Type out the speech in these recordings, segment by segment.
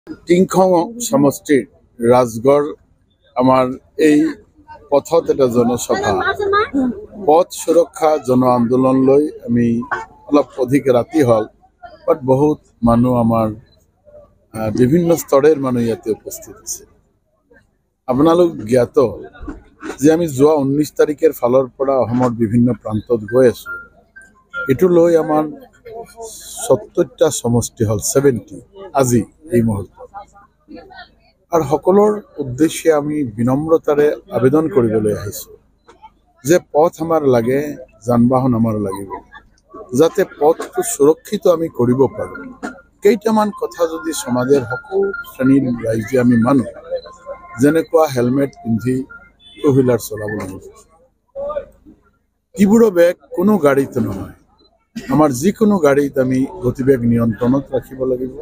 টিংখং সমষ্টিৰ ৰাজগড় আমাৰ এই পথত এটা জনসভা পথ সুৰক্ষা জন আন্দোলনলৈ আমি অলপ অধিক ৰাতি হল বাট বহুত মানুহ আমাৰ বিভিন্ন স্তৰৰ মানুহ ইয়াতে উপস্থিত আছে আপোনালোক জ্ঞাত যে আমি যোৱা 19 তাৰিখৰ ফালৰ পৰা অসমৰ বিভিন্ন প্ৰান্তত গৈ আছো এটো লৈ আমাৰ 70টা সমষ্টি হল 70 আজি এই মুহূৰ্তত আর সকলের উদ্দেশ্যে আমি বিনম্রতারে আবেদন কৰিবলৈ আহিছো যে পথ আমার লাগে যানবাহন আমার লাগিব যাতে পথটো সুরক্ষিত আমি কৰিব পাৰো কেইটামান কথা যদি সমাজের সকল শ্রেণীর রাইজে আমি মানো যেনেকুৱা হেলমেট পিন্ধি টু হুইলার চলাব লাগিব কিবুড়ো বেগ কোনো গাড়ীতে নহয় আমার যিকোনো গাড়ীত আমি গতিবেগ নিয়ন্ত্ৰণত ৰাখিব লাগিব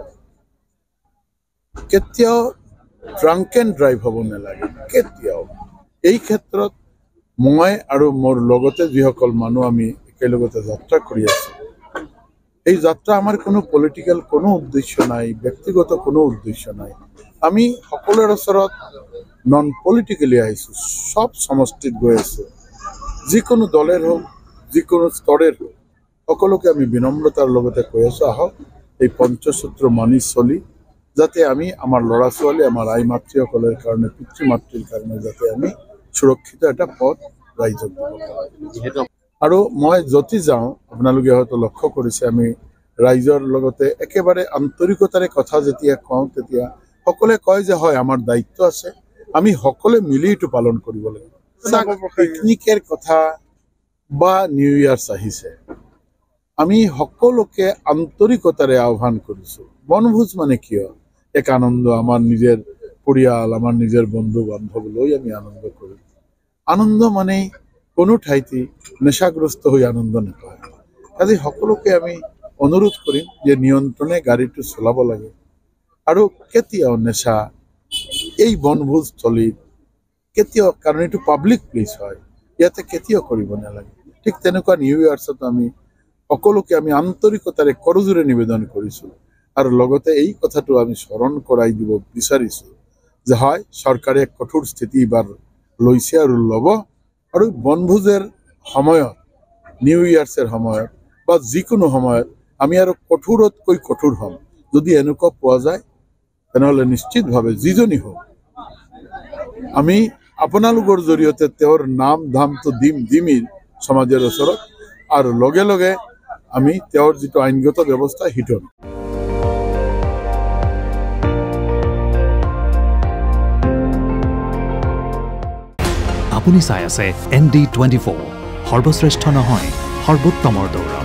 কেতিয়াও ড্ৰাংক এণ্ড ড্ৰাইভ হ'ব নালাগে কেতিয়াও এই ক্ষেত্ৰত মই আৰু মোৰ লগতে যিসকল মানুহ আমি একেলগতে যাত্ৰা কৰি আছো এই যাত্ৰা আমাৰ কোনো পলিটিক্যাল কোনো উদ্দেশ্য নাই ব্যক্তিগত কোনো উদ্দেশ্য নাই আমি সকলোৰে ওচৰত নন পলিটিক্যালি আহিছো সব সমষ্টিত গৈ আছো যিকোনো দলেৰ হোক যিকোনো স্তৰৰ হোক সকলোকে আমি বিনম্ৰতাৰ লগতে কৈ আছো আহক এই পঞ্চসূত্ৰ মানি চলি যাতে আমি আমার লড়া ছোৱালী আমার আই মাতৃসকলের কারণে পিতৃ মাতৃর কারণে যাতে আমি সুরক্ষিত একটা পথ রাইজক আর মই যতি যাও আপনালোকে হয়তো লক্ষ্য করেছে আমি রাইজর লগতে একেবারে আন্তরিকতারে কথা যেতিয়া কওঁ তেতিয়া সকলে কয় যে হয় আমার দায়িত্ব আছে আমি সকলে মিলি এটো পালন কৰিব লাগিব পিকনিকের কথা বা নিউ ইয়ার্স আহিছে আমি সকলোকে আন্তরিকতারে আহ্বান কৰিছো বনভোজ মানে কিয় এক আনন্দ আমার নিজের পরিয়াল আমার নিজের বন্ধু বান্ধব লৈ আমি আনন্দ করি আনন্দ মানে কোনো ঠাইতে নেশাগ্রস্ত হয়ে আনন্দ নাপায় কাজে সকলোকে আমি অনুরোধ করিম যে নিয়ন্ত্রণে গাড়ীটো চলাব লাগে আৰু কেতিয়াও নেশা এই বনভোজস্থলীত কেতিয়াও কাৰণ এটো পাব্লিক প্লেস হয় ইয়াতে কেতিয়াও কৰিব নালাগে ঠিক তেনেকুৱা নিউ ইয়াৰ্ছত আমি সকলোকে আমি আন্তৰিকতাৰে করজোৰে নিবেদন কৰিছো আর লগতে এই কথাটো আমি স্মরণ করাই দিব বিচাৰিছো যে হয় সরকারে কঠোর স্থিতি এবার লৈছে আর লব আর বনভোজের সময়ত নিউ ইয়ার্সের সময়ত বা যিকোনো সময়ত আমি আর কঠোরতকৈ কঠোর হম যদি এনেকুৱা পোৱা যায় তেনেহলে নিশ্চিতভাৱে যিজনী হোক আমি আপোনালোকৰ জৰিয়তে তেওঁৰ নাম ধামটো দিমেই সমাজের ওচৰত আর লগে লগে আমি তেওঁৰ যিটো আইনগত ব্যৱস্থা হিটো আপুনি চাই আছে ND24 সৰ্বশ্ৰেষ্ঠ নহয় সৰ্বোত্তমৰ দৌৰা